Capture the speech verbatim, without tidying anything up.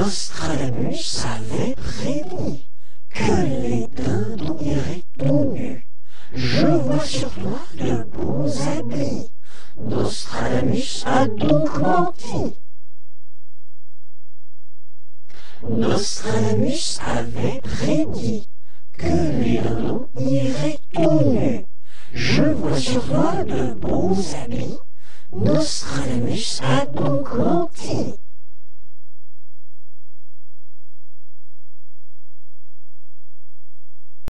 Nostradamus avait prédit que les dindons iraient tout nus. Je vois sur toi de beaux habits. Nostradamus a donc menti. Nostradamus avait prédit que les dindons iraient tout nus. Je vois sur toi de beaux habits. Nostradamus a donc menti.